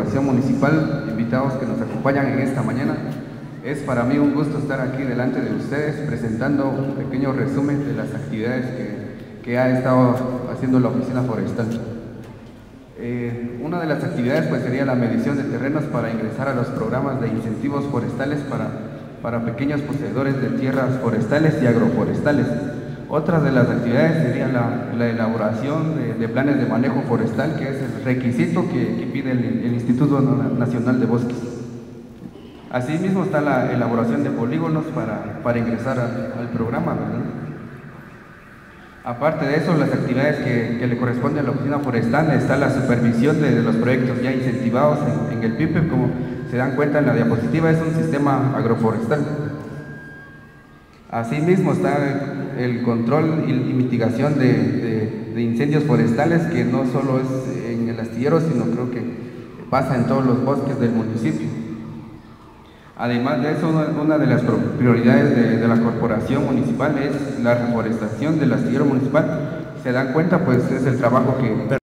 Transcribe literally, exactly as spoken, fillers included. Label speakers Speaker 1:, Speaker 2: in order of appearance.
Speaker 1: Corporación Municipal, invitados que nos acompañan en esta mañana. Es para mí un gusto estar aquí delante de ustedes presentando un pequeño resumen de las actividades que, que ha estado haciendo la Oficina Forestal. Eh, una de las actividades pues sería la medición de terrenos para ingresar a los programas de incentivos forestales para, para pequeños poseedores de tierras forestales y agroforestales. Otra de las actividades sería la, la elaboración de, de planes de manejo forestal, que es el requisito que, que pide el, el Instituto Nacional de Bosques. Asimismo está la elaboración de polígonos para, para ingresar al, al programa, ¿verdad? Aparte de eso, las actividades que, que le corresponden a la Oficina Forestal está la supervisión de, de los proyectos ya incentivados en, en el P I P E. Como se dan cuenta en la diapositiva, es un sistema agroforestal. Asimismo está el control y mitigación de, de, de incendios forestales, que no solo es en el astillero, sino creo que pasa en todos los bosques del municipio. Además de eso, una de las prioridades de, de la corporación municipal es la reforestación del astillero municipal. Se dan cuenta, pues es el trabajo que